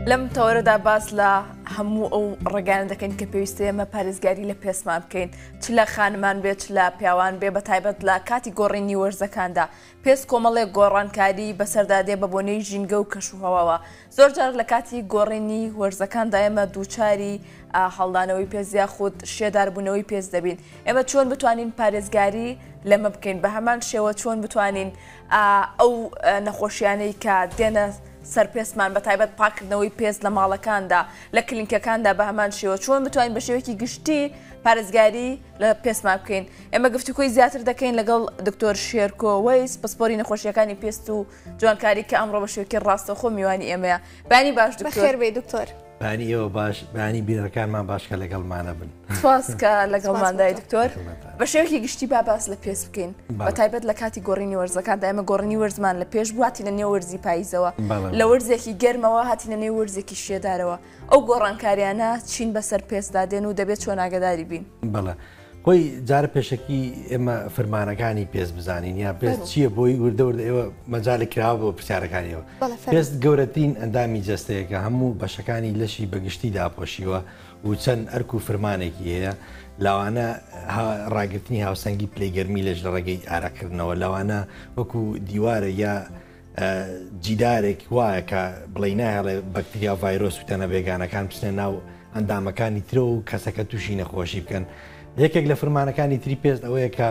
لم تورد باز لا همو او ڕێگانە دەکەین کە پێویستە ئێمە پارێزگاری لە پێسمان بکەین چ لە خانمان بێت چ لە پیاوان بێ بە تایبەت لە کاتی گۆڕینی وەرزەکاندا پێس کۆمەڵێک گۆڕانکاری بەسەردادێ بە بۆنەی ژینگە و کەشوهەواوە زۆر جار لە کاتی گۆڕینی وەرزەکاندا ئێمە دووچاری هەڵدانەوەی پێز یاخود شێداربوونەوەی پێز دەبین ئێمە چۆن بتوانین پارێزگاری لەمە بکەین بە هەمان شێوە چۆن بتوانین ئەو نەخۆشیانەی کە دێنە سەرپێسمان بە تایبەت پاکردنەوەی پێست لە ماڵەکاندا لە کلینکەکاندا بە هەمان شێوە چۆن بتوانین بە شێوەیەکی گشتی پارێزگاری لە پێسمان بکەین ئێمە گفتوگۆی زیاتر دەکەین لەگەڵ دکتۆر شێرکۆ وەیس پسپۆری نەخۆشیەکانی پێست و جوانکاری کە ئەمڕۆ بە شێوەیەکی ڕاستەخۆ میوانی ئێمەیە بانی باش بەخێر بێ دکتۆر بانی ئێوە باش بانی بیرەکانمان باشکە لەگەڵمانە بن سپاسکە لەگەڵماندای دکتۆر بە شێوەیەکی گشتی باس لە پێست بکەین بە تایبەت لە کاتی گۆڕینی وەرزەکاندا ئێمە گۆڕینی وەرزمان لە پێش بوو هاتینە نێو وەرزی پاییزەوە لە وەرزێکی گەرمەوە هاتینە نێو وەرزێکی شێدارەوە ئەو گۆڕانکاریانە چین بەسەر پێستدا دێن و دەبێت چۆن ئاگاداری بین بەڵێ خۆی جارە پێشەکی ئێمە فەرمانەکانی پێست بزانین یا پێست چییە بۆی وردەورد ئێوە مەجاالە کراوە بۆ پرسیارەکانیەوە پێست گەورەترین ئەندامی جەستەیەکە هەموو بەشەکانی لەشی بەگشتی داپۆشیوە و چەند ئەرک و فرمانێکی هەیە لاوانە ڕاگررتنی هاوسەنگی پلەیگەرمی لەش لە ڕێگەی ئارەکردنەوە لەوانە وەکو دیوارە یا جیدارێک وایە کە بڵێ ناهێڵێ بەکتریا ڤایرۆس و تەنە بێگانەکان بچنە ناو ئەندامەکانی ترە و کەسەکە تووشی نەخۆشی بکەن یەکێک لە فرمانەکانی تری پێست ئەوەیە کە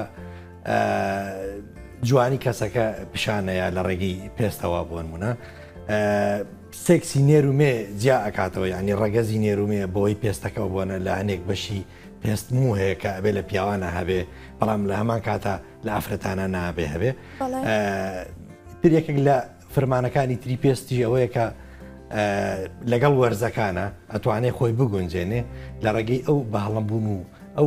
جوانی کەسەکە پیشانەیە لە ڕێگەی پێستەوە بۆ نمونە سێکسی نێرومێ جیا ئەکاتەوە ینی ڕەگەزی نێرومێ بۆی پێستەکە بۆنە لە هەنێک بەشی پێست مو هەیە کە ئەبێ لە پیاوانە هەبێ بەڵام لە هەمان کاتە لە ئافرەتانە نابێ هەبێ تر یەکێک لە فرمانەکانی تری پێستی ئەوەیە کە لەگەڵ وەرزەکانە ئەتوانێت خۆی بگونجێنێ لە ڕێگەی ئەو بەهەڵەمبوون و ئەو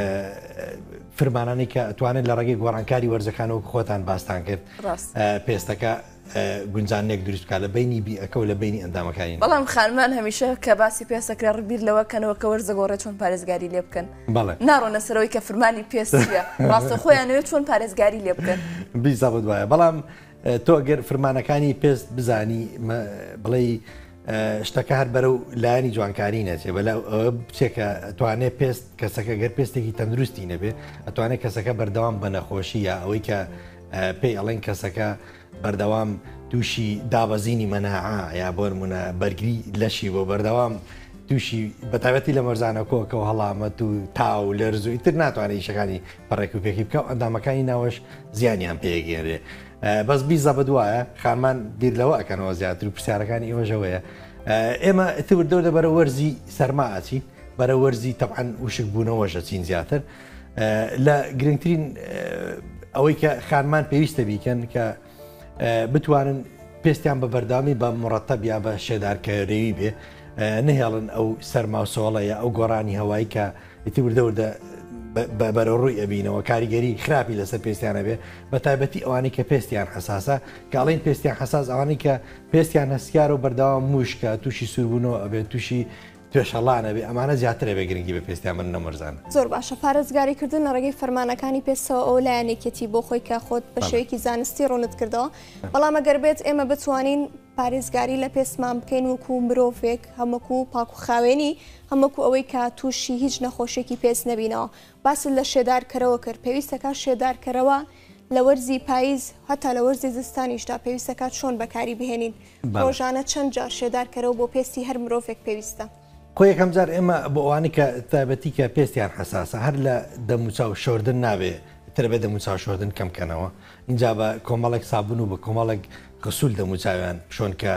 فرمانانی کە ئەتوانێت لە ڕێگەی گۆڕانکاری وەرزەکانەوە خۆتان باستان کرد پێستەکە گونجانێک دروستکە لە بینی بیئەکە و لە بینی ئەندامەکانی بەڵام خانمان هەمیشە کە باسی پێستەکرا ڕبیر لەوەکەنەوە کە وەرزە گۆڕێت چۆن پارێزگاری لێ بکەن ناڕۆنە سەرەوەی کە فرمانی پێستە ڕاستە خۆیانەوێت چۆن پارێزگاری لێ بکەن بیزا وایە بەڵام تۆ گەر فرمانەکانی پێست بزانی بڵێ شتەکە هەر بەرەو لایانی جوانکاری نەچێ بەلا بچێکە ئەتوانێت پێست کەسەکە گەر پێستێکی تەندروستی نەبێ ئەتوانێت کەسەکە بەردەوام بە نەخۆشی یا ئەوەی کە پێی ئەڵێن کەسەکە بەردەوام تووشی دابەزینی مەناعا یا بۆ نمونە بەرگری لەشی بۆ بەردەوام تووشی بەتابەتی لە مەرزانە کۆکە و هەڵامەت و تاو لەرز و ئیتر ناتوانێت ئیشەکانی پەڕێک و پێکی بکە و ئەندامەکانی ناوەش زیانیان پێگەێنرێ بەس بیزە بەدوایە خانمان بیر لەوە ئەکەنەوە زیاتر و پرسیارەکانی ئێوەژەوەیە ئێمە تردەوردە بەرە وەرزی سەرما ئاچین بەرە وەرزی تەبعەن وشک بوونەوەشە چین زیاتر لە گرنگترین ئەوەی کە خانمان پێویستە بیکەن کە بتوانن پێستیان بە بەردامی بە مڕەتەب یا بە شێدارکەرەوی بێ نهێڵن ئەو سەرما و سۆڵە یا ئەو گۆڕانی هەوایی کە تردەوردە بەرەڕووی ئەبینەوە کاریگەری خراپی لەسەر پێستیانە بێ بە تایبەتی ئەوانی کە پێستیان حساسە کاڵین پێستیان حساس ئەوانی کە پێستیان هەستیار و بەرداوام موشکە تووشی سوربوونەوە ئەبێت تووشی توێشەڵانە بێ ئەمانە زیاترە بێ گرنگی بە پێستیان من نەمەرزانە زۆر باشە پارێزگاریکردن لە ڕێگەی فەرمانەکانی پێستەوە ئەو لایەنێکەتی بۆ خۆی کە خۆت بە شێوەیەکی زانستی ڕوونت کردەوە بەڵام ئەگەر بێت ئێمە بتوانین پارێزگاری لە پێستمان بکەین وەکو مرۆڤێک هەموو پاک و خاوێنی هەموو ئەوەی کە تووشی هیچ نەخۆشێکی پێست نەبینەوە باس لە شێدارکەرەوە کرد پێویستەکە شێدارکەرەوە لە وەرزی پاییز هەتا لە وەرزی زستانیشدا پێویستەکە چۆن بەکاری بهێنین ڕۆژانە چەند جار شێدارکەرەوە بۆ پێستی هەر مرۆڤێک پێویستە خۆ یەکەم جار ئێمە بۆ ئەوانی کە تایبەتی کە پێستیان حساسە هەر لە دەموچاو شۆردن نابێ تربێت دەموچاو شۆردن کەمکەنەوە اینجا بە کۆمەڵێک سابون و بە کۆمەڵێک غسول دەموچاویان شۆن کە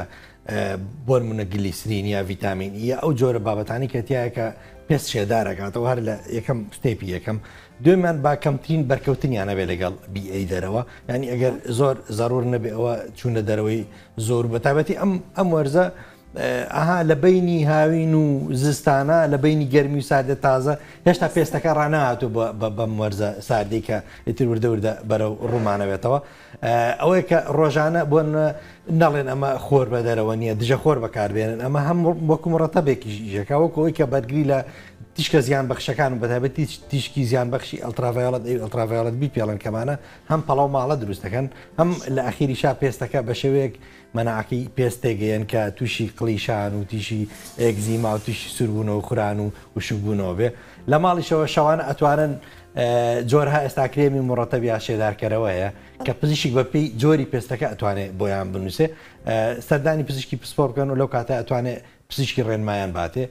بۆ نمونە گلیسرین یا ڤیتامین یا ئەو جۆرە بابەتانی کە تایە کە پێست شێدارەکاتەوە هەر لە یەکەم ستێپی یەکەم دوێمان با کەمترین بەرکەوتنیانە بێ لەگەڵ بیئی دەرەوە ینی ئەگەر زۆر زارور نەبێ ئەوە چوونە دەرەوەی زۆر بەتابەتی ئەم وەرزە ئەها لە بینی هاوین و زستانە لە بینی گەرمی و ساردە تازە هێشتا پێستەکە ڕناهاتوو بەم وەرزە ساردەی کە ئیتر وردەوردە بەرەو ڕوومانەوێتەوە ئەوەیە کە ڕۆژانە بۆن نەڵێن ئەمە خۆر بە دەرەوە نییە دژە خۆر بەکاربێنن ئەمە هەم وەکو مڕەتەبێکی ژەکە وەکەوەی کە بەرگری لە تیشکە زیان بەخشەکان و بەتابەتی تیشکی زیان بەخشی ئەلترافایۆڵەت ئەلترافایۆڵەت بی پێڵەن کەمانە هەم پەڵاو ماڵە دروست دەکەن هەم لە ئەخیری شا پێستەکە بە شێوەیەک مەناعەکەی پێست تێگەیەن کە تووشی قلیشان و تیشی ئێگزیما و تووشی سوربوونەوە خوران و وشکبوونەوە بێ لە ماڵیشەوە شەوانە ئەتوانن جۆرها ئێستا کرێمی مڕەتەبی یا شێدارکەرەوەیە کە پزیشک بەپێی جۆری پێستەکە ئەتوانێت بۆیان بنووسێ سەردانی پزیشکی پسپۆر بکەن و لەو کاتە ئەتوانێت پزیشکی ڕێنمایان باتێ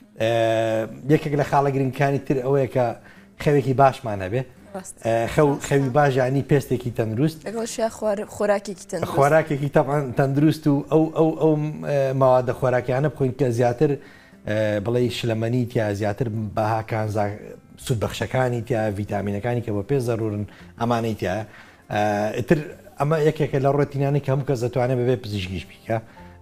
یەکێک لە خاڵە گرنگەکانی تر ئەوەیە کە خەوێکی باشمان هەبێ خەوی باشانی پێستێکی تەندروست خۆراکێکی تەبعاً تەندروست و ئەو ماوادە خۆراکیانە بخۆین کە زیاتر بڵێ شلەمەنی تیا زیاتر بەهاکان سوودبەخشەکانی تیا ڤیتامینەکانی کە بۆ پێ زەرورن ئەمانەی تایە ئتر ئەمە یەکێکە لە ڕۆتینانی کە هەموو کەس دەتوانێت بەبێ پزیشکیش بیکە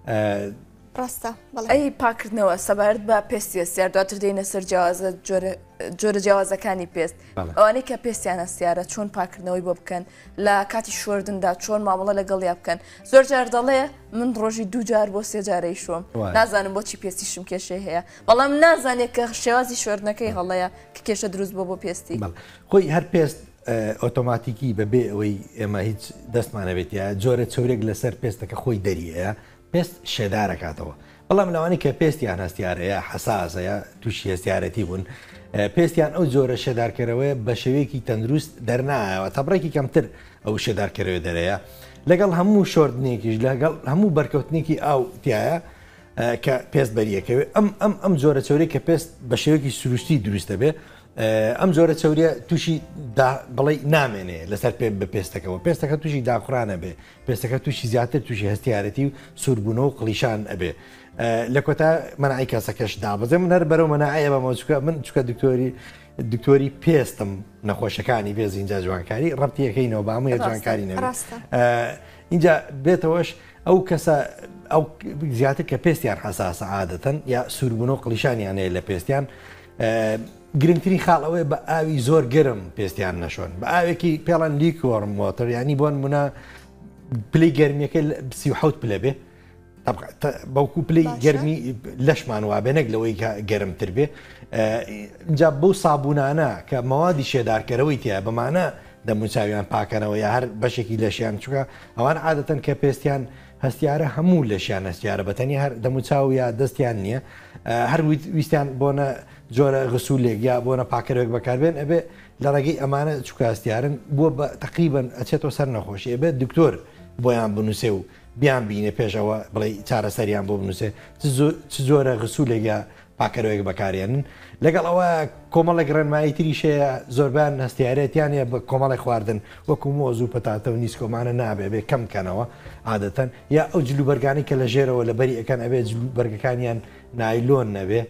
ڕاستە ئەی پاکردنەوە سەبارەت بە پێستی هەستیار دواتر دێنە سەر جیاوازە جۆرە جیاوازەکانی پێست ئەوانەی کە پێستیان هەستیارە چۆن پاکردنەوەی بۆ بکەن لە کاتی شوردندا چۆن مامەڵە لەگەڵیا بکەن زۆر جار دەڵێ من ڕۆژی 2 جار بۆ 3 جارەی شۆم نازانم بۆچی پێستیشم کێشەی هەیە بەڵام نازانێت کە شێوازی شوردنەکەی هەڵەیە کە کێشە دروست بۆ پێستی خۆی هەر پێست ئۆتۆماتیکی بەبێ ئەوەی ئێمە هیچ دەستمانەبێتە جۆرە چورێک لەسەر پێستەکە خۆی دەریەیە پێست شێدارەکاتەوە بەڵام لەوانی کە پێستیان هەستیارەیە حساسەیە تووشی هەستیارەتی بوون پێستیان ئەو جۆرە شێدارکەرەوەی بە شێوەیەکی تەندروست دەرنایەوە تەبڕێکی کەمتر ئەو شێدارکەرەوە دەرەیە لەگەڵ هەموو شۆردنێکیش لەگەڵ هەموو بەرکەوتنێکی ئاو تایە کە پێست بەریەکەوێت ئەم جۆرە چۆری کە پێست بە شێوەیەکی سروشتی دروستە بێ ئەم جۆرە چوریە تووشی بڵێ نامێنێ لەسەر پێ بە پێستەکەەوە پێستەکە تووشی داخورانە بێ پێستەکە تووشی زیاتر تووشی هەستیارەتی و سوربوونەوە و قلیشان ئەبێ لە کۆتا مەناعی کەسەکەش دابەزێ من هەر بەرەو مەناعەیە بەمەچکە من چکە دکتۆری پێستم نەخۆشەکانی بێ زینجا جوانکاری ڕەبتیەکەینەوە بە هەموو جوانکاری نەبێت اینجا بێتەوەش ئەو کەسە ئەو زیاتر کە پێستیان حساسە عادەتەن یا سوربوونەوە و قلیشانیانەیە لە پێستیان گرنگترین خاڵ ئەوەیە بە ئاوی زۆر گرم پێستیان نەشۆن بە ئاوێکی پێڵەن لیکۆرم وۆتر ینی بۆن منە پلەی گەرمیەکە 37 پلە بێ بەوکو پلەی گەرمی لەشمان وابێ نەک لەوەی گەرمتر بێ اینجا بەو سابوونانە کە مەوادی شێدارکەرەوەی تایە بەمانە دەموچاویان پاکەنەوە یا هەر بەشێکی لەشیان چووکە ئەوان عادەتەن کە پێستیان هەستیارە هەموو لەشیان هەستیارە بەتەنی هەر دەموچاو یا دەستیان نییە هەر ویستیان بۆنە جۆرە غسوولێک یا بۆنە پاکەرێک بەکاربێن ئەبێ لە ڕێگەی ئەمانە چووکە هەستیارن بووە بە تقریبن ئەچێتەوە سەر نەخۆشی ئەبێ دکتۆر بۆیان بنووسێ و بیان بینێ پێشەوە بڵێ چارەسەریان بۆ بنووسێ چ جۆرە غسوولێک یا پاکەرەوەیک بەکارێنن لەگەڵ ئەوە کۆمەڵێک ڕێنمایی تریشەیە زۆربیان هەستیارەتیانە بە کۆمەڵی خواردن وەکو مۆز و پەتاتە و نیسکۆمانە نابێ بێ کەم بکەنەوە عادەتەن یا ئەو جلوبەرگانی کە لە ژێرەوە لە بەری ئەەکەن ئەبێ بەرگەکانیان نایلۆن نەبێ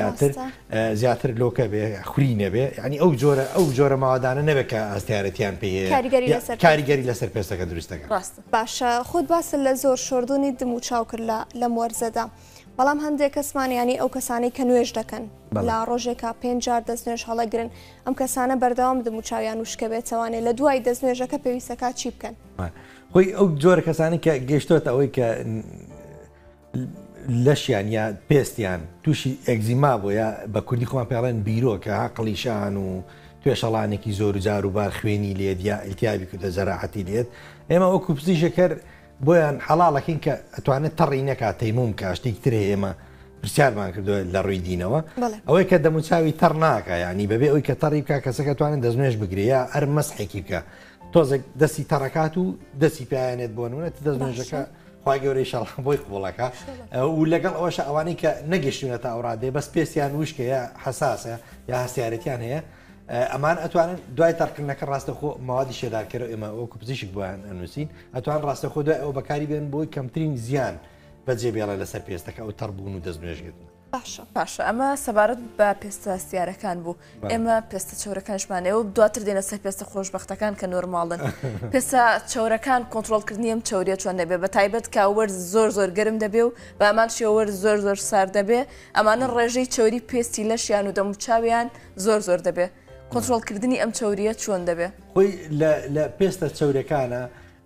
زیاتر لۆکە بێ خوری نەبێ ینی ئەو جۆرە ماوەدانە نەبێت کە هەستیارەتیان پێ کاریگەری لەسەر پێستەکە دروستەکە باشە خۆت باسە لە زۆر شۆردونی دم و چاو کرد لە مۆرزەدا بەڵام هەندێک کەسمان ینی ئەو کەسانی کە نوێژ دەکەن لە ڕۆژێکا 5 جار دەستنوێژ هەڵەگرن ئەم کەسانە بەردەوام دم و چاویان وشکە بێتەوانێت لە دوای دەستنوێژەکە پێویستەکە چی بکەن خۆی ئەو جۆرە کەسانی کە گەشتۆتە ئەوەی کە لەشیان یا پێستیان تووشی ئەگزیما بۆ یا بە کوردی خۆمان پێڵێن بیرۆکە قلیشان و توێشەڵانێکی زۆر جار و بار خوێنی لێت یا ئیلتیابی کردە جەراحەتی لێت ئێمە وەکو پزیشکەکە بۆیان حەڵاڵەکەین کە ئەتوانێت تەڕی نەکات تەیموم کە شتێکی تر ئێمە پرسیارمان کردووە لە ڕووی دینەوە ئەوەی کە دەموچاوی تەڕ ناکە ینی بەبێ ئەوی کە تەڕی بکە کەسەکە توانێت دەستنوێژ بگرێ یا هەر مەسحێکی بکە تۆزێک دەستی تەڕەکات و دەستی پایانێت بۆ نمونێت دەستنوێژەکە خی گەورەی شەڵ بۆی قوڵەکە و لەگەڵ ئەوەشە ئەوانەی کە نەگەشتونەتە ئەوڕادێ بەس پێستیان وشکە یا حساسە یا هەستیارەتیان هەیە ئەمان ئەتوانن دوای تەڕکردنەکە ڕاستەخۆ ماوادی شێدارکەرە ئێمە وەکو پزیشک بۆیان ئەنووسین ئەتوان ڕاستەخۆ دوای ئەو بەکاری بێن بۆی کەمترین زیان بەجێبێڵە لەسەر پێستەکە ئەو تەڕبوون و دەستنوێژگرتن باشە ئەمە سەبارەت بە پێستە هەستیارەکان بوو ئێمە پێستە چۆرەکانشمانەوە دواتر دێنە سەر پێستە خۆشبەختەکان کە نۆرماڵن پێستە چۆرەکان کۆنتترۆلکردنی ئەم چاوریە چۆن دەبێت بە تایبەت کاوەرز زۆر گەرم دەبێ و بە ئەمان شێوەر زۆر سار دەبێ ئەمانە ڕێژەی چۆری پێستی لەشیان و دەموچاویان زۆر دەبێ کۆنتترۆلکردنی ئەم چاوریە چۆن دەبێ خۆی لە پێستە چاورەکانە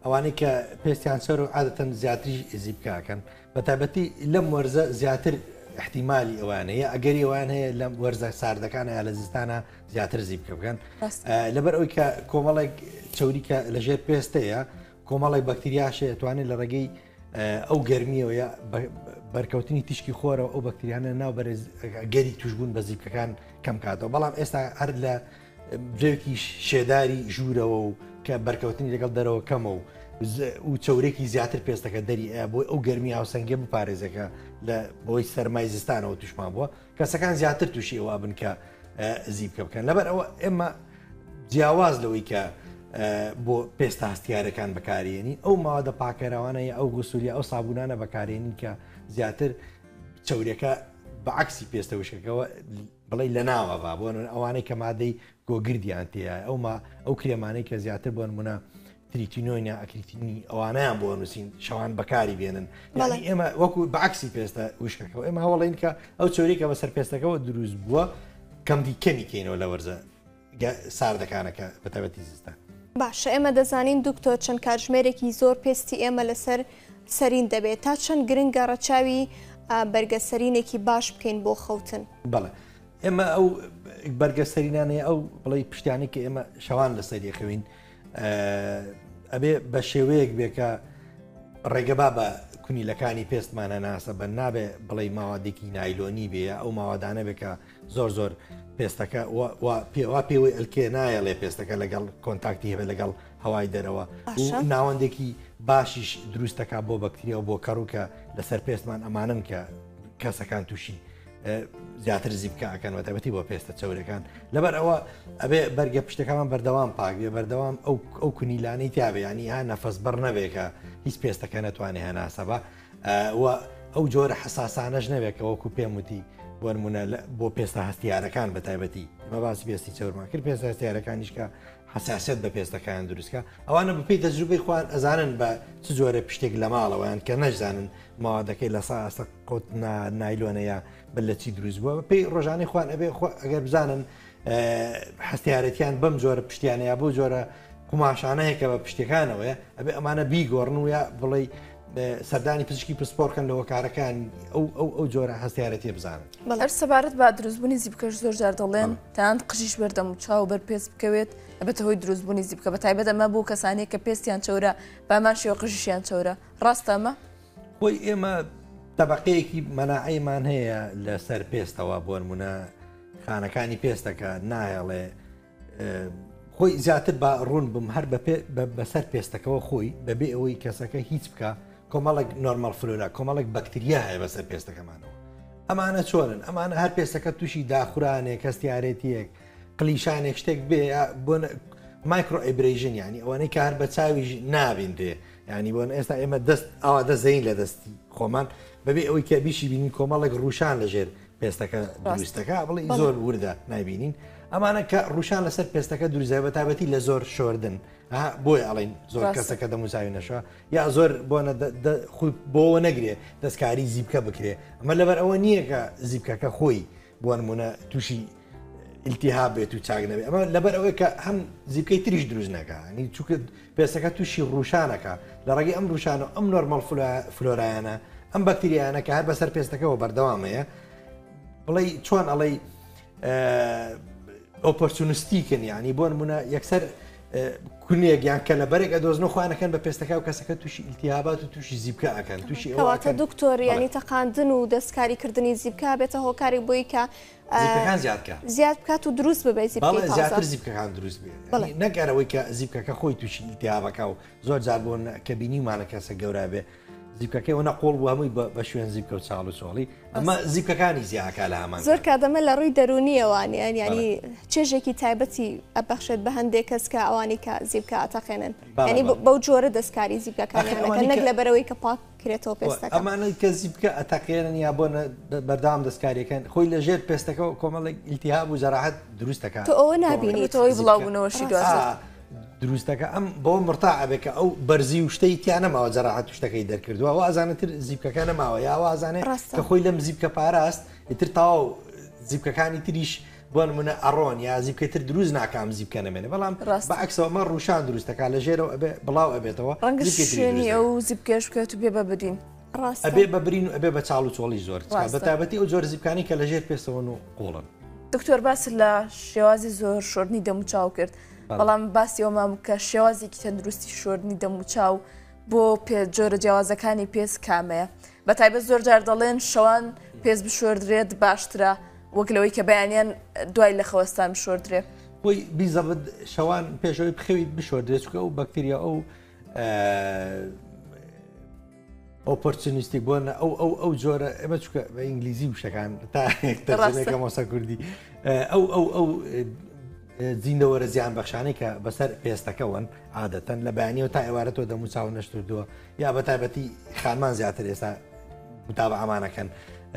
ئەوانەی کە پێستیان سەر و عادەتەن زیاتری زیبکاکەن بە تایبەتی لەم وەرزە زیاتر احتیمالی ئەوانەیە ئەگەری ئەوان هەیە لەم وەرزە ساردەکان یا لە زستانە زیاتر زیبکە بکەن لەبەر ئەوی کە کۆمەڵێک چوریکە لەژێر پێستەیە کۆمەڵی بەکتریاشە توانێت لە ڕێگەی ئەو گەرمیەوە بەرکەوتنی تیشکی خۆرەوە ئەو بەکتریانە ناو بەرز گەری توشبوون بە زیبکەکان کەم کاتەوە بەڵام ئێستا هەر لە برێکی شێداری ژوورەوە و کە بەرکەوتنی لەگەڵ دەرەوە کەمە و چورێکی زیاتر پێستەکە دەری بۆی ئەو گەرمی هاوسەنگێ بپارێزەکە لە بۆی سەرمای زستانەوە توشمان بووە کەسەکان زیاتر تووشی ئەوە بن کە زیبکە بکەن لەبەر ئەوە ئێمە جیاواز لەوەی کە بۆ پێستە هەستیارەکان بەکارێنی ئەو ماوەدە پاکەراوانەیە ئەو گوسووری ئەو سابوونانە بەکارێنین کە زیاتر چورەکە بەعکسی پێستە وشکەکەەوە بڵێ لە ناوە بۆ ئەوانەی کە مادەی گۆگردیان تێە ئەو کرێمانەی کە زیاتر بۆ نمونە تریتینۆنیا ئەکریتینی ئەوانیان بۆ نووسین شەوان بەکاری بێنن ئێمە وەکو بەعکسی پێستە وشکەکەەوە ئێمە هەوڵین کە ئەو چۆریکە بەسەر پێستەکەەوە دروست بووە کەمی کەینەوە لە وەرزە ساردەکانەکە بە تایبەتی زستان. باشە ئێمە دەزانین دکتۆر چەند کاتژمێرێکی زۆر پێستی ئێمە لەسەر سەرین دەبێت تا چەند گرنگە ڕەچاوی بەرگەسەرینێکی باش بکەین بۆ خەوتن. بەڵێ ئێمە ئەو بەرگەسەرینانەیە ئەو بڵێ پشتیانی کە ئێمە شەوان لەسەری خوین ئەبێ بە شێوەیەک بێکە ڕێگەبا بە کونیلەکانی پێستمانە ناسە بە نابێ بڵێ ماوەدێکی نایلۆنی بێ ئەو ماوەدانە بێکە زۆر پێستەکە پێوەی ئەلکێ نایە لێ پێستەکە لەگەڵ کۆنتاکتی هەبێت لەگەڵ هەوای دەرەوە ناوەندێکی باشیش دروستەکە بۆ بەکتریە و بۆ کەڕووکە لەسەر پێستمان ئەمانن کە کەسەکان تووشی زیاتر زیبکەکەن وەتەبەتی بۆ پێستە چەورەکان لەبەر ئەوە ئەبێ بەرگە پشتەکەمان بەردەوام پاکێ بەردەوام ئەو کونیلانەی تیاابێ ینی ها نەفەس بەر نەبێکە هیچ پێستەکە نەتوانێت هەناسەبە ئەو جۆرە حساسانەش نەبێت کە وەکو پێم وتی بۆ نمونە بۆ پێستە هەستیارەکان بە تایبەتی مە باسی پێستی چەورمان کرد پێستە هەستیارەکانیشکە حساسیت بە پێستەکان دروستکە ئەوانە بپی تەجروبەی خوان ئەزانن بە چ جۆرە پشتێک لە ماڵەوەیان کە نەشزانن ماوەدەکەی لە ساسە قوت نایلۆنەیە بە لە چی دروست بووە پێی ڕۆژانەی خوان ئەبێ ئەگەر بزانن هەستیارەتیان بەم جۆرە پشتیانەیە بۆ جۆرە قوماشانەیە کە بە پشتەکانەوەیە ئەبێ ئەمانە بیگۆڕن و یا بڵێ سەردانی پزیشکی پسپۆرکەن لەوە کارەکان ئەو جۆرە هەستیارەتی بزانن هەر سەبارەت بە دروستبوونی زیبکەش زۆر جار دەڵێن تاان قژیش بەردەم و چاو بەر پێست بکەوێت ئەبێتە هۆی دروستبوونی زیبکە بە تایبەت ئەمە بۆ کەسانێک کە پێستیان چەورە بامان شێوە قژیشیان چەورە ڕاستە ئەمە؟ خۆی ئێمە تەبەقەیەکی مەناعیمان هەیە لەسەر پێستەوە بۆ نمونە خانەکانی پێستەکە نایەڵێ خۆی زیاتر بە ڕوون بم هەر بەسەر پێستەکەەوە خۆی بەبێ ئەوەی کەسەکە هیچ بکە کۆمەڵێک نۆرمال فلۆرا کۆمەڵێک بەکتریا هەیە بەسەر پێستەکەمانەوە ئەمانە چۆنن ئەمانە هەر پێستەکە تووشی داخورانێک کەستیارێتیەک قلیشانێک شتێک بێ بۆ مایکرۆ ئەیبرێژن ینی ئەوانەی کە هەر بە چاویژ نابین دێ ینی بۆن ئێستا ئێمە ئەوە دەزین لە دەستی خۆمان بەبێ ئەوەی کە بیشی بینین کۆمەڵێک ڕوشان لەژێر پێستەکە دروستەکە بڵێ زۆر وردە نایبینین ئەمانە کە ڕوشان لەسەر پێستەکە دروزای بە تایبەتی لە زۆر شۆردن بۆی ئەڵین زۆر کەسەکە دەموزاوی نەشەوە یا زۆر بۆەوە نەگرێ دەستکاری زیبکە بکرێ ئەمە لەبەر ئەوە نییە کە زیبکەکە خۆی بۆ نمونە تووشی ئیلتیها بێت و چاک نەبێت ئەمە لەبەر ئەوەی کە هەم زیبکەی تریش دروست نەکە نی چووکە پێستەکە تووشی ڕوشانەکە لە ڕێگەی ئەم ڕوشانە ئەم نۆرمەڵ فلۆرایانە ئەم بەکتریانە کە هەر بەسەر پێستەکەەوە بەردەوامەیە بڵێ چۆن ئەڵێ ئۆپۆرچونستیکن ینی بۆ نمونە یەکسەر کونێکیان کە لە بەرێک ئەدۆزنەوە خوانەکەن بە پێستەکە و کەسەکە تووشی ئیلتیهابات و تووشی زیبکە ئەکەن تووشی ئەواتە دکتۆر ینی تەقاندن و دەستکاریکردنی زیبکە بێتە هۆکاری بۆی کە زیاد بکات و دروست ببێت زیاتر زیبکەکان دروست بێت نەگەرەوەی کە زیبکەکە خۆی تووشی ئیلتیهابەکە و زۆر جار بۆ کە بینیمانە کەسە گەورە بێ زیبکەکەی وەنە قۆڵ بوو هەمووی بە شوێن زیبکە و چاڵ و سۆڵی ئەمە زیبکەکانی زیاکە لە هەمان زۆر کاتەمە لە ڕووی دەرونیەوانیان ینی چێژێکی تایبەتی ئەبەخشێت بە هەندێک کەس کە ئەوانی کە زیبکە ئەتەقێنن ینی بەو جۆرە دەستکاری زیبکەکانیانەکە نەک لە بەرەوەی کە پاک کرێتەوە پێستەکە ئەمانەی کە زیبکە ئەتەقێنن یا بۆ بەردام دەستکاریەکەن خۆی لە ژێر پێستەکە کۆمەڵێک ئیلتیهاب و جەراحەت دروستەکە تۆ ئەوە نابینی تۆی بڵاوبوونەوەشی دوازە دروستەکە ئەم بۆ مرتاعبێکە ئەو بەرزی و شتەی تیانەماوە جەراحەت شتەکەی دەرکردووە و ئازانێتتر زیبکەکە نەماوە یا وازانێت کە خۆی لەم زیبکە پاراست ئیتر تاو زیبکەکانی تریش بۆ نمونە ئەڕۆن یا زیبکەتر دروست ناکام زیبکە نەمێنێ بەڵام بەعکسەوە مە ڕوشان دروستەکە لە ژێرەوە ئەبێ بڵاو ئەبێتەوە ڕەنگە شوێنی ئەو زیبکەش بکەوێت و بێ بەبرین ئەبێ بەبرین و ئەبێ بە چاڵ و چۆڵی زۆر بە تایبەتی ئەو جۆر زیبکانی کە لە ژێر پێستەوەن و قوڵن. دکتۆر باس لە شێوازی زۆر شۆردنی دەموچاو کرد بەڵام باسی ئەومان کە شێوازێکی تەندروستی شۆردنی دەموچاو بۆ جۆرە جیاوازەکانی پێست کامەیە بە تایبەت زۆر جار دەڵێن شەوان پێست بشۆردرێت باشترە وەک لەوەی کە بەیانیان دوای لە خەوەستان بشۆردرێ خۆی بیزەبت شەوان پێشەوەی بخەویت بشۆردرێت چکە ئەو بەکتریا ئەو ئۆپۆرچنیستی بۆنە ئەو جۆرە ئەمە چکە بە ئینگلیزی وشەکان تاکە مۆسا کوردی ئەو جیندەوەرە زیان بەخشانەی کە بەسەر پێستەکەون عادەتەن لە بەیانیەوە تا ئێوارەتەوە دەموچاو نەشتردووە یا بە تایبەتی خانمان زیاتر ئێستا متابە ئەمانەکەن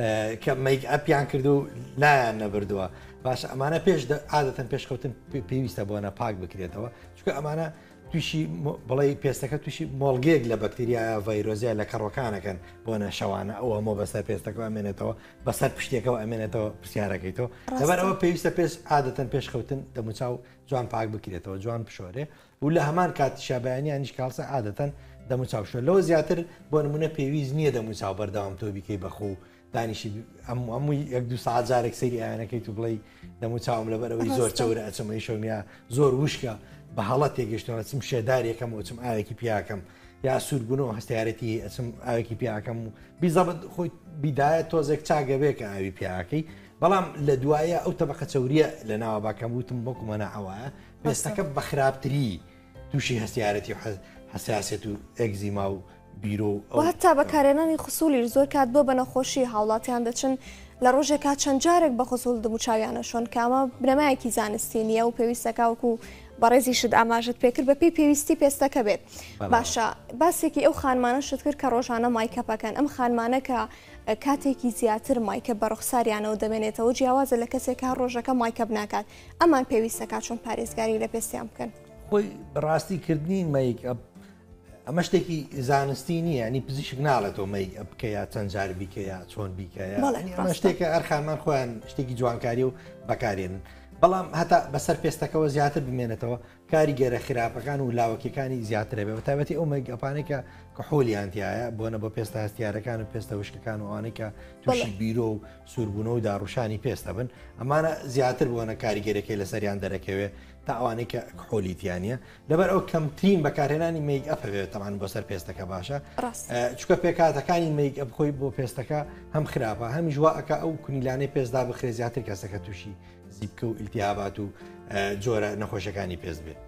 کە مەیک ئەپیان کردو و لایەن نەبردووە باش ئەمانە پێش عادەتەن پێشکەوتن پێویستە بۆنە پاک بکرێتەوە چکە ئەمانە تووشی بڵێ پێستەکە تووشی مۆڵگەیەک لە بەکتریا ڤایرۆزیە لە کەڕۆکانەکەن بۆنە شەوانە ئەوە مۆ بەسەر پێستەکە ئەمێنێتەوە بەسەر پشتێکەوە ئەمێنێتەوە پرسیارەکەیتەوە لەبەر ئەوە پێویستە پێش عادەتەن پێشخەوتن دەموچاو جوان پاک بکرێتەوە جوان پشۆرێ و لە هەمان کاتیشا بەیانیانیش کاڵسە عادەتەن دەموچاو شۆ لەوە زیاتر بۆ نمونە پێویست نییە دەموچاو بەردەوام تۆ بیکەی بەخۆ دانیشی هەمووی 1-2 ساعت جارێک سەیری ئایانەکەی تو بڵێ دەموچاوم لەبەرەوەی زۆر چەورە ئەچمەی شەومیا زۆر وشکە بە هەڵەت تێگەشتەوە چم شێدارێکەکەم و چم ئاوێکی پیاکەم یا سووربوونەوە هەستیارەتی ئەچم ئاوێکی پیاکەم و بیزەبت خۆی بیدایە تۆزێک چاگەبێ کە ئاوی پیاکەی بەڵام لە دوایە ئەو تەبقە چەوریە لە ناوە باکەم وتم بۆکومەنە ئەوەیە پێستەکە بە خراپتری تووشی هەستیارەتی و حساسێت و ئەگزیما و بیرۆ و هەتا بەکارێنانی خسوولی زۆر کات بۆ بە نەخۆشی هاوڵاتیان دەچن لە ڕۆژێکا چەند جارێک بە خسوول دەموچاویانە شۆن کامە بنەمایەکی زانستی نیە و پێویستەکە وەکو بەڕێزی شت ئاماژت پێکرد بەپی پێویستی پێستەکە بێت باشە باسێکی ئەو خانمانە شت کرد کە ڕۆژانە مایکەپەکەن ئەم خانمانە کە کاتێکی زیاتر مایکە بە ڕوخساریانەوە دەمێنێتەوە جیاوازە لە کەسێک کا ڕۆژەکە مایکە بناکات ئەمان پێویستەکە چۆن پارێزگاری لە پێستیان بکەن خۆی بەڕاستیکردنی مایکەپ ئەمە شتێکی زانستی نییە ینی پزیشک ناڵێتەوە مەیکەپ بکەیە چەند جار بیکەیە چۆن بیکەیە ئەمە شتێکە ئەرخانمان خۆیان شتێکی جوانکاری و بەکارێنن بەڵام هەتا بەسەر پێستەکەەوە زیاتر بمێنێتەوە کاریگەرە خراپەکان و لاوەکیەکانی زیاترە بێ تایبەتی ئەو مەیکەپانێکە کە حۆلیانتیایە بۆنە بۆ پێستە هەستیارەکان و پێستە وشکەکان و ئەوانەیە تووشی بیرۆ و سووربوونەوە و داڕوشانی پێستە بن ئەمانە زیاتر بۆنە کاریگەرەکەی لەسەریان دەرەکەوێت تا ئەوانەیە کە حۆلیتیانە لەبەر ئەو کەمترین بەکارهێنانی مەیکەپ بێت تەمان بۆ سەر پێستەکە باشە چکە پێکاتەکانی مەیکەپ خۆی بۆ پێستەکە هەم خراپە هەمیش واکە ئەو کونیلانەی پێستدا بخرێ زیاتر کەسەکە تووشی زیبکە و ئیلتیابات و جۆرە نەخۆشەکانی پێست بێت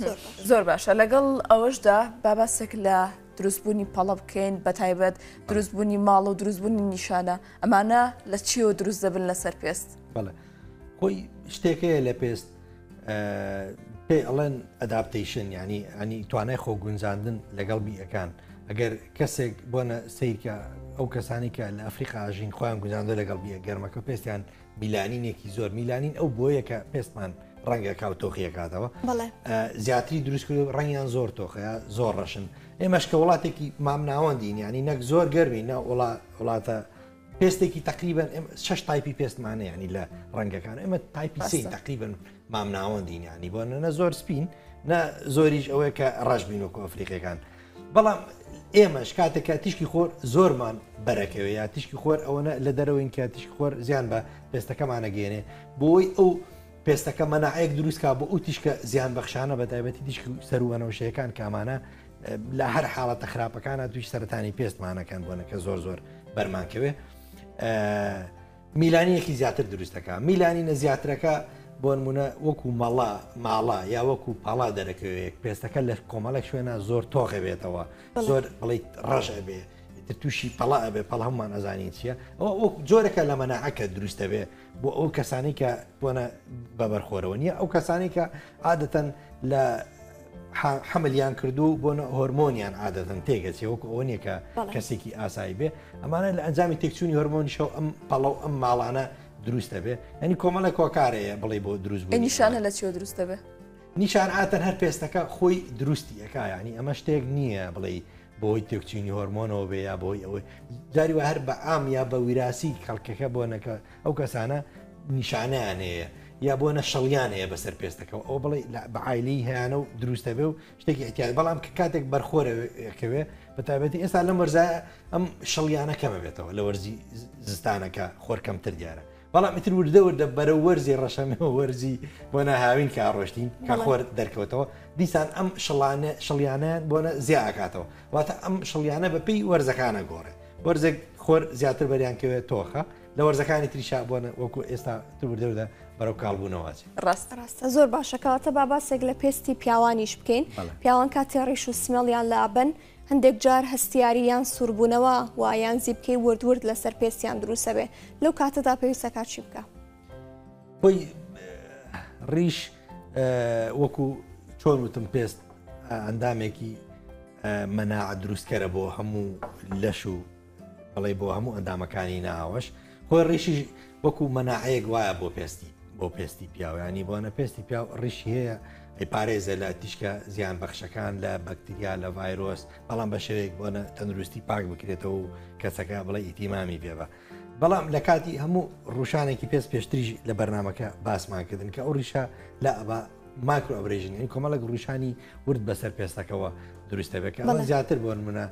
زۆر باشە لەگەڵ ئەوەشدا باباسێک لە دروستبوونی پەڵە بکەین بە تایبەت دروستبوونی ماڵ و دروستبوونی نیشانە ئەمانە لە چیەوە دروست دەبن لەسەر پێست بەڵێ خۆی شتێکەیە لە پێست پێ ئەڵێن ئەداپتیشن ینی ئەنی توانای خۆ گونجاندن لەگەڵ بیەکان ئەگەر کەسێک بۆنە سیرکە ئەو کەسانی کە لە ئەفریقا ئاژین خۆیان گونجاندە لەگەڵ بیە گەرمەکە پێستیان میلانینێکی زۆر میلانین ئەو بۆیە کە پێستمان ڕەنگە کاو تۆخیەکاتەوە زیاتری دروستکرد و ڕەنگیان زۆر تۆخەیە زۆر ڕەشن ئێمەش کە وڵاتێکی مام ناوەندین ینی نەک زۆر گەرمی نە وڵاتە پێستێکی تقریبن 6 تایپی پێستمانە ینی لە ڕەنگەکان ئێمە تایپی سی تقریبن مام ناوەندین ینی بۆ نە زۆر سپین نە زۆریش ئەوەیە کە ڕەش بینوکە ئەفریقیەکان بەڵام ئێمەش کاتێکە تیشکی خۆر زۆرمان بەرەکەوێ یا تیشکی خۆر ئەوەنە لە دەرەوەین کە تیشکی خۆر زیان بە پێستەکەمانەگەێنێ بۆی ئەو پێستەکە مەناعەیەک دروستکە بۆ ئەو تیشکە زیان بەخشانە بە تایبەتی تیشک سەروەنەوشەیەکان کامانە لە هەر حاڵەتە خراپەکانە توی سەرەتانی پێستمانەکان بۆنەکە زۆر زۆر بەرمانکەوێ میلانیەکی زیاتر دروستەکە میلانینە زیاترەکە بۆ نمونە وەکو ماڵا یا وەکو پاڵا دەرەکەوێت پێستەکە لە کۆمەڵێک شوێنە زۆر تۆخە بێتەوە زۆر بڵێ ڕەژە بێ تووشی پەڵا ئەبێ پەڵ هەمومان ئەزانی چییە ئەو جۆرەکە لە مەناعەکە دروستە بێ بۆ ئەو کەسانی کە بۆنە بەبەرخۆرەوە نییە ئەو کەسانی کە عادەتەن لە حملیان کردو بۆنە هۆرمۆنیان عادەتەن تێگەچێ وەکو ئەوە نیە کە کەسێکی ئاسایی بێ ئەمانە لە ئەنجامی تێکچوونی هۆرمۆنی شەو ئەم پەڵە ئەم ماڵانە دروستە بێ ینی کۆمەڵە کۆکارەیە بڵێ بۆ دروست بوو نیشانە لە چیەوە دروستە بێ نیشان ئاتەن هەر پێستەکە خۆی دروستی ئەکا ینی ئەمە شتێک نییە بڵێ بۆی تێکچینی هۆرمۆنەوە بێ یا بۆی ئەوەی جاری وە هەر بە ئام یا بە ویراسی کەڵکەکە بۆنەکە ئەو کەسانە نیشانیان هەیە یا بۆنە شەڵیانەیە بەسەر پێستەکەەوە ئەو بڵێ بەعایلی هیانە و دروستە بێ و شتێکی احتیاج بەڵام کە کاتێک بەرخۆرەکەوێ بە تایبەتی ئێستا لەم وەرزە ئەم شەڵیانە کەمە بێتەوە لە وەرزی زستانەکە خۆرکەمتر دیارە بەڵام ئیتر وردە بەرە وەرزی ڕەشەمەوە وەرزی بۆنە هاوین کە ڕۆشتین کە خۆر دەرکەوتەوە دیسان ئەم شەڵیانیان بۆنە زیاکاتەوە واتە ئەم شەڵیانە بەپێی وەرزەکانە گۆڕێ وەرزێک خۆر زیاتر بەریانکەوێت تۆخە لە وەرزەکانی تریشا بۆنە وەکو ئێستا وردەدا بەرەو کاڵبوونەوەچی ڕاستە زۆر باشەکەواتە باباسێک لە پێستی پیاوانیش بکەین پیاوان کاتی ڕیش و سمێڵیان لابن هەندێک جار هەستیاریان سووربوونەوە وایان زی بکەی وردورد لەسەر پێستیان دروستە بێ لەو کاتەدا پێویستەکە چی بکە بۆی ڕیش وەکو چۆن وتم پێست ئەندامێکی مەناعە دروستکەرە بۆ هەموو لەش و بەڵێ بۆ هەموو ئەندامەکانی ناوەش خۆی ڕیشی وەکو مەناعەیەک وایە بۆ پێستی پیاوانی بۆنە پێستی پیاو ڕیشی هەیە پارێزە لە تیشکە زیان بەخشەکان لە بەکتریا لە ڤایرۆس بەڵام بە شێوەیەک بۆنە تەندروستی پاک بکرێتەوە و کەسەکە بڵێ ئیتیمامی پێبە بەڵام لە کاتی هەموو ڕوشانێکی پێشتریش لە بەرنمەکە باسمانکردن کە ئەو ڕیشە لە ئەبا ماکرۆ ئەبرێژنی کۆمەڵک ڕوشانی ورد بەسەر پێستەکەەوە دروستە بێکە زیاتر بۆن منە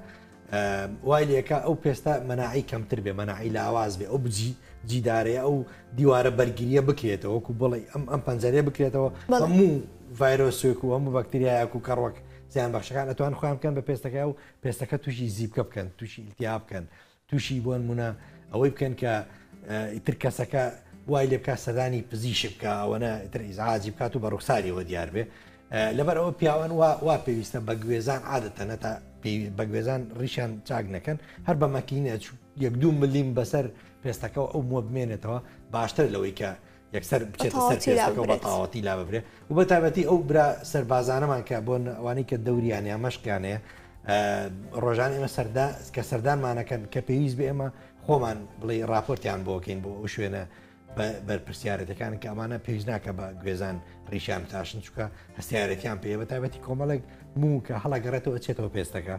وای لەکە ئەو پێستا مەناعی کەمتر بێ مەناعی لە ئاواز بێ ئەو جیدارەیە ئەو دیوارە بەرگریە بکرێتەوە وەکو بڵێ ئەم پەنجەرەیە بکرێتەوە هەموو ڤایرۆسێک و هەموو بەکتریایەک و کەڕوەک زیان بەخشەکان ئەتوان خۆیان بکەن بە پێستەکە و پێستەکە تووشی زیبکە بکەن تووشی ئیلتیاب بکەن تووشی بۆن مونە ئەوەی بکەن کە ئیتر کەسەکە وای لێ بکات سەردانی پزیش بکە ئەوەنە ئیتر ئیزعاجی بکات و بە ڕوخساریەوە دیار بێ لەبەرەوە پیاوان وا پێویستە بە گوێزان عادەتەنە تا بە گوێزان ڕیشان چاک نەکەن هەر بە مەکینە 1-2 ملیم بەسەر پێستەکە ئەو مۆ بمێنێتەوە باشتر لەوەی کە یەکسەر بچێتە سەر پێستەکە بە تاوەتی لا ببرێ و بە تایبەتی ئەو برا سەربازانەمان کە بۆ ئەوانەی کە دەوریانە مەشکانەیە ڕۆژان ئێمە کە سەردانمانەکەن کە پێویست بێ ئێمە خۆمان بڵێ راپۆرتیان بۆکەین بۆ ئەو شوێنە بەرپرسیارەتەکان کە ئەمانە پێویست ناکە بە گوێزان ڕیشان تاشن چووکە هەستیارەتیان پێ بە تایبەتی کۆمەڵێک موو کە هەڵەگەڕێتەوە چێتەوە پێستەکە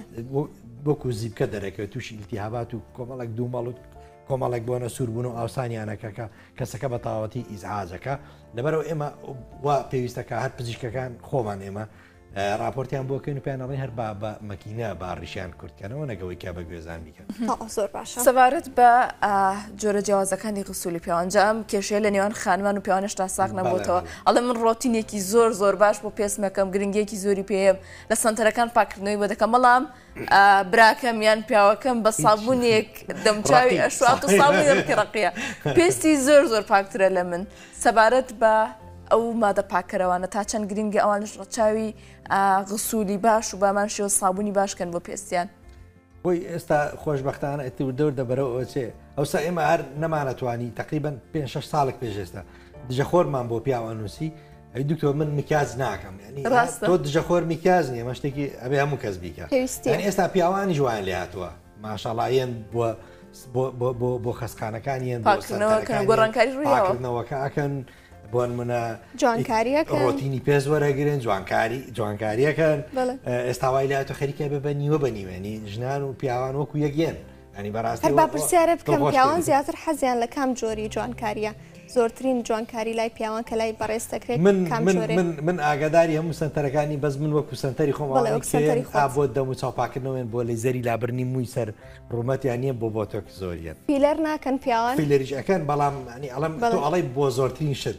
بۆکو زیبکە دەرەکەوێت تووشی ئیلتیهابات و کۆمەڵێک دوومەڵوت کۆمەڵێک بۆنە سووربوون و ئاسانیانەکەکە کەسەکە بە تاوەتی ئیزعاجەکە لەبەرەوە ئێمە وا پێویستەکە هەر پزیشکەکان خۆمان ئێمە راپۆرتیان بۆکەین و پێیانەڵی هەر بە مەکینە باڕیشیان کورتکەنەوە نەگەوەی کە بە گوێزان بیکەن زۆر باشە سەبارەت بە جۆرە جیاوازەکانی غسولی پیاوانجام کێشەیە لە نێوان خانمان و پیاوانشتا ساق نەبووتەوە ئەڵێ من ڕۆتینێکی زۆر باش بۆ پێست مەکەم گرنگێکی زۆری پێم لە سنتەرەکان پاکردنەوەی بۆ دەکەم بەڵام براکەم یان پیاوەکەم بە سابوونێک دەمچاوی ئەشوات و سابوونێکی ڕقیە پێستی زۆر پاکترە لە من سەبارەت بە ئەو مادە پاکەرەوانە تا چەند گرنگی ئەوانش ڕەچاوی غسولی باش و بامان شێوە سابوونی باشکەن بۆ پێستیان بۆی ئێستا خۆشببختانە ئەتیدەور دەبەرەوە چێ ئەوسا ئێمە هەر نەمانەتوانی تقریبان 5-6 ساڵێک پێشێستا دژەخۆرمان بۆ پیاوانووسی ئەی دکتۆر من مکیاز ناکەم تۆ دژەخۆر میکاز نیە مە شتێکی ئەبێ هەموو کەس بیکە ئێستا پیاوانی جوان لێ هاتووە ماشەڵایەن بۆ خەسخانەکانیان گۆڕانکاری ڕوویکردنەوەکە ئەکەن بۆن منە جوانکاریەکە ڕۆتینی پێز وەرەگرن جوانکاریەکەن ئێستاوای لاتۆ خەریکە بە نیوە بەنیوێنی ژنان و پیاوان وەکو یەکێن ینی بەڕاستی با پرسیارە بکەم پیاوان زیاتر حەزیان لە کام جۆری جوانکاریە زۆرترین جوانکاری لای پیاوان کە لای بەڕێستەکرێت من ئاگاداری هەموو سنتەرەکانی بەس من وەکو سنتەری خۆم بۆ دەم و چاوپاکردنەوەن بۆ لەیزەری لابرنی مووی سەر ڕوومەتیان نییە بۆ تۆک زۆریان فیلەر ناکەن پیاوان فیلەریش ئەەکەن بەڵام ئەڵم تۆ ئەڵی بۆ زۆرترین شت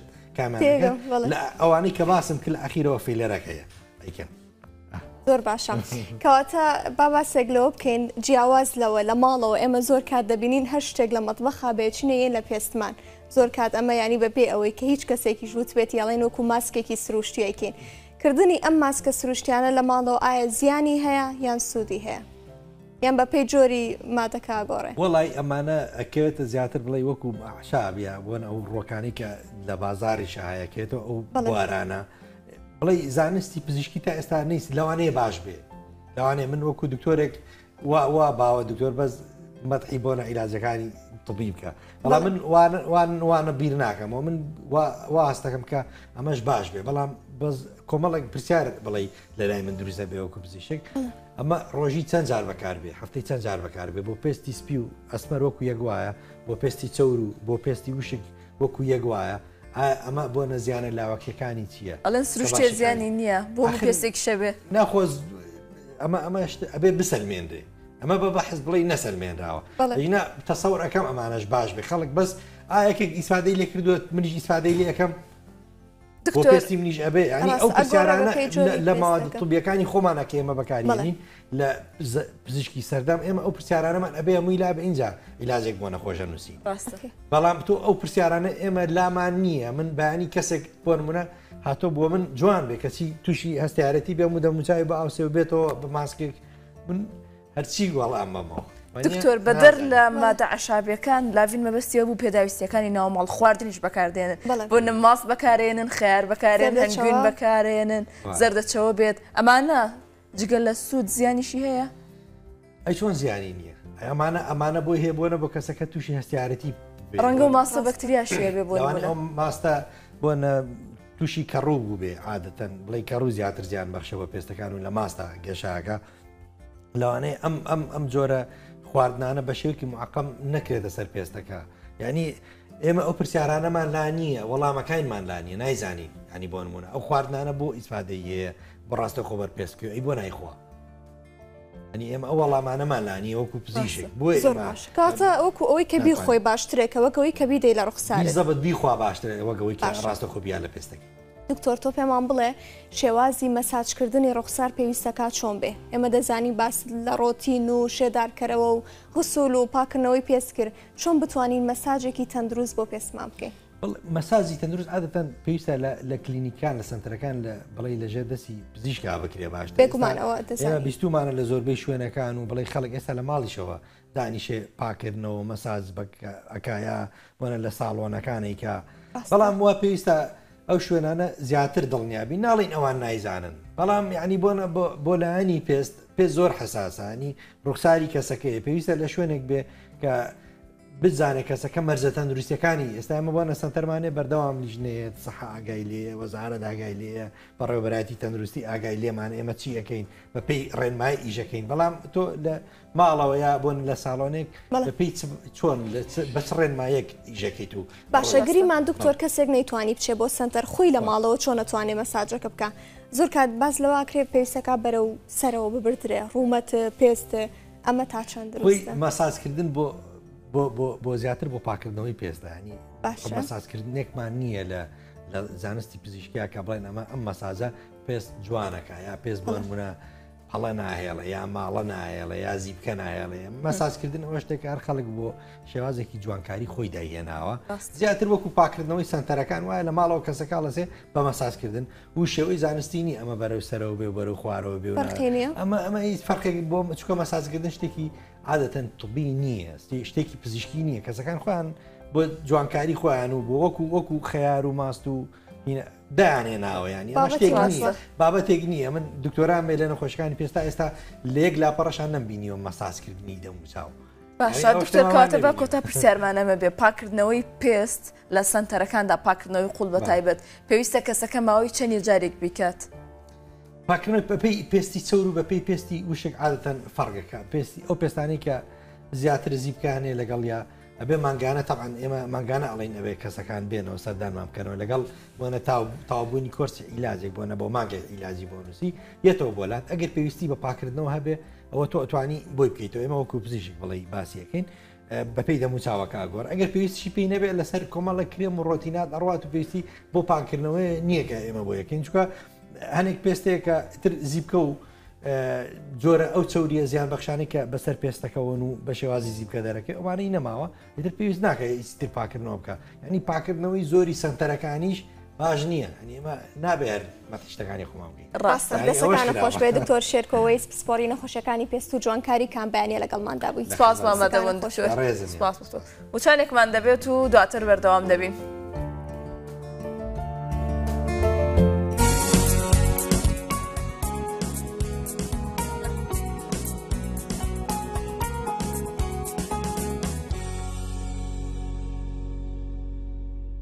ئەوانەی کە باسم کرد ئەخیرەوە فیلەرەکەیە ئەیکەن زۆر باشە کەواتە باباسێک لەوە بکەین جیاواز لەوە لە ماڵەوە ئێمە زۆر کات دەبینین هەر شتێک لە مەتبەخا بێچینەیە لە پێستمان زۆر کات ئەمە ینی بەبێ ئەوەی کە هیچ کەسێکی ژووت بێت یاڵێن وەکو ماسکێکی سروشتیەکەین کردنی ئەم ماسکە سروشتیانە لە ماڵەوە ئایا زیانی هەیە یان سوودی هەیە یان بە پێی جۆری مادەکە گۆڕێ وڵی ئەمانە ئەکەوێتە زیاتر بڵێ وەکو شابە بۆن ئەو ڕۆکانی کە لە بازاری شایەکێتەوە ئەو بوارانە بڵێ زانستی پزیشکی تا ئێستا نیست لەوانەیە باش بێ لەوانەیە من وەکو دکتۆرێک وا باوە دکتۆر بەس مەدحی بۆنە عیلاجەکانی طبی بکە بەڵام من وانە بیر ناکەمەوە من وا هەستەکەم کە ئەمەش باش بێ بەڵام بەس کۆمەڵێک پرسیارت بڵێ لەلای من دروستە بێ وەکو پزیشک ئەمە ڕۆژی چەند جار بەکار بێ هەفتەی چەند جار بەکار بێ بۆ پێستی سپی و ئەسمەر وەکو یەک وایە بۆ پێستی چەور و بۆ پێستی وشک وەکو یەک وایە ئەمە بۆ نەزیانە لاوەکیەکانی چییە؟ ئەڵەن سروشتێ زیانی نییە بۆ پێستێک شەبێ ناخۆز ئەمە ئەبێ بسەلمێنرێ ئەمە بە بەحز بڵێ نەسەلمێنراوە ئینا تەسەور ئەەکەم ئەمانەش باش بێ خەڵک بەس ئاەکێک ئیسفادەی لێ کردووە منیش ئیسفادەی لێ ئەەکەم بۆ پێستی منیش ئەبێ ینی ئەو پرسیارانە لە ماوەدە طبیەکانی خۆمانەکە ئێمە بەکارێنین لە پزیشکی سەردەم ئێمە ئەو پرسیارانەمان ئەبێ هەمووی لا بە اینجا عیلاجێک بۆ نەخۆشە نووسی بەڵام تۆ ئەو پرسیارانە ئێمە لامان نییە من بەیانی کەسێک بۆ نمونە هاتۆ بۆ من جوان بێ کەسی تووشی هەستیارەتی بێ و دەموچاوی بە ئاوسێ و بێتەوە بە ماسکێک من هەرچی وەڵام بەمەوە دکتۆر بەدەر لە مادە عشابیەکان لاڤین مەبەستیەوە بوو پێداویستیەکانی ناوماڵ خواردنیش بەکاردێنن بۆ نماس بەکارێنن خیار بەکارێن هەنگوین بەکارێنن زەردەچەوە بێت ئەمانە جگەل لە سوود زیانیشی هەیە؟ ئەی چۆن زیانی نییە ئەمانە بۆی هەیە بۆنە بۆ کەسەکە تووشی هەستیارەتی ڕەنگە و ماستە بەکتریاشیە بێ بۆ ماستە بۆنە تووشی کەڕوو بوو بێ عادەتەن بڵێ کەڕوو زیاتر زیان بەخشەوە پێستەکان و لە ماستە گێشاکە لەوانەیە ئەم جۆرە خواردنانە بە شێوکی معقەم نەکرێتە سەر پێستەکە یعنی ئێمە ئەو پرسیارانەمان لا نییە وەڵامەکانمان لا نیە نایزانین ینی بۆ نمونە ئەو خواردنانە بۆ ئیسفادەی هەیە بەڕاستە خۆبەر پێستکە ئەی بۆ نایخوا ئەنی ئێمە ئەو وەڵامانەمان لا نیە وەکو پزیشک بۆ کاتە وەکو ئەوەی کە بیخۆی باشترێکەوەکەوەی کە بیدەی لە ڕوخسارە زەبەت بیخوا باشترێ وەگەوەی کە ڕاستە خۆ بیا لە پێستەکە دکتۆر تۆ پێمان بڵێ شێوازی مەساجکردنی ڕوخسار پێویستەکە چۆن بێ ئێمە دەزانی باس لە ڕۆتین و شێدارکەرەوە و حوسول و پاکردنەوەی پێست کرد چۆن بتوانین مەساجێکی تەندروست بۆ پێستمان بکەین مەسازی تەندروست عادەتەن پێویستە لە کلینیکان لە سنتەرەکان لە بڵێ لەژێر دەستی پزیشکا بکرێ باش بێگومانەوە بیستمانە لە زۆربەی شوێنەکان و بڵێ خەڵک ئێستا لە ماڵیشەوە دانیشێ پاکردنەوە مەساج ئەکایە بۆنە لە ساڵۆنەکانی کە بەڵام وە پێویستە ئەو شوێنانە زیاتر دڵنیابی ناڵین ئەوان نایزانن بەڵام یعنی بۆ لایەنی پێست زۆر حساسانی ڕوخساری کەسەکەی پێویستە لە شوێنێک بێ کە بزانێت کەسەکە مەرجە تەندروستیەکانی ئێستا ئەمە بۆ نەسەنتەرمانێ بەردەوام لیژنێت سەحا ئاگای لێ وەزارەت ئاگای لێ بەڕێوەبەراتی تەندروستی ئاگای لێمان ئێمە چی ئەەکەین بە پێی ڕێنمای ئیژەکەین بەڵام تۆ لە ماڵەوە یا بۆن لە ساڵۆنێک بە پێی چۆن بەچ ڕێنمایەک ئیژەکەیت و باشەگریمان دکتۆر کەسێک نەیتوانی بچێ بۆ سنتەر خۆی لە ماڵەوە چۆن نەتوانێت مەساجەکە بکە زۆر کات باز لەواکرێ پێویستەکە بەرەو سەرەوە ببردرێ ڕوومەت پێست ئەمە تا چەند مەساجکردن بۆ زیاتر بۆ پاکردنەوەی پێستانی مەساجکردنێکمان نییە لە زانستی پزیشکیا کە بڵێن ئەمە ئەم مەساجە پێست جوانەکە یا پێست بۆ نمونە هەڵە ناهێڵە یا ماڵە نایێڵە یا زیبکە نایێڵێ مەساجکردن ئەوە شتێک هەر خەڵک بۆ شێوازێکی جوانکاری خۆی داهێناوە زیاتر وەکو پاکردنەوەی سنتەرەکان وایە لە ماڵەوە کەسەکە لەسێ بە مەساجکردن و شێوەی زانستینی ئەمە بەرەو سەرەوە بێ بەرەو خوارەوە بێ ئەمە هیچ فەرقێک بۆ چکە مەساجکردن شتێکی عادەتەن طبی نییە شتێکی پزیشکی نییە کەسەکان خۆیان بۆ جوانکاری خۆیان و بۆ وەکو خەیار و ماست و دایانێ ناوە ینی بابەتێک نییە من دکتۆران بێ لە نەخۆشەکانی پێستا ئێستا لەیەک لاپەڕەشان نەمبینیەوە مەساجکردنی دەموچاو باشە دکتۆر کاتە بە کۆتا پرسیارمانەمە بێ پاکردنەوەی پێست لە سنتەرەکاندا پاکردنەوەی قوڵ بە تایبەت پێویستە کەسەکە ماوەی چەندی جارێک بیکات پاکردنەوەی بەپێی پێستی چەور و بەپێی پێستی وشک عادەتەن فەرقەکە پێستی ئەو پێستانەی کە زیاتر زیبکانێ لەگەڵ یا ئەبێ مانگانە تاقان ئێمە مانگانە ئەڵین ئەوێ کەسەکان بێنەوە سەردانمان بکەنەوە لەگەڵ بۆنە تاوابوونی کۆرسی ئیلاجێک بۆنە بۆ مانگە ئیلاجی بۆ نووسی یەتەوە بۆلات ئەگەر پێویستی بە پاکردنەوە هەبێ ئەوە تۆ ئەتوانی بۆی بکەیتەوە ئێمە وەکو پزیشک بڵێ باسیەکەین بەپێی دەموچاوەکە گۆڕ ئەگەر پێویستی پێی نەبێت لەسەر کۆمەڵە کرێم و ڕۆتینات ئەڕات و پێویستی بۆ پاکردنەوەی نییەکە ئێمە بۆ یەکەین چکە هەنێک پێستەیەکە تر زیبکە و جۆرە ئەو چوریە زیان بەخشانی کە بەسەر پێستەکەون و بە شێوازی زیبکە دەرەکەی ئەوانەی نەماوە ئیتر پێویست ناکە ئیتر پاکردنەوە بکە ینی پاکردنەوەی زۆری سنتەرەکانیش باش نییە ئەمە نابێت مەتشتەکانی خۆمان بکەین ڕاستە دەستەکان نەخۆش بێ دکتۆر شێرکەوەی سپۆری نەخۆشیەکانی پێست و جوانکاری کامبیانیە لەگەڵماندا بوویت سپاس مامەدەوەند وچانێکمان دەبێت و دواتر بەردەوام دەبین.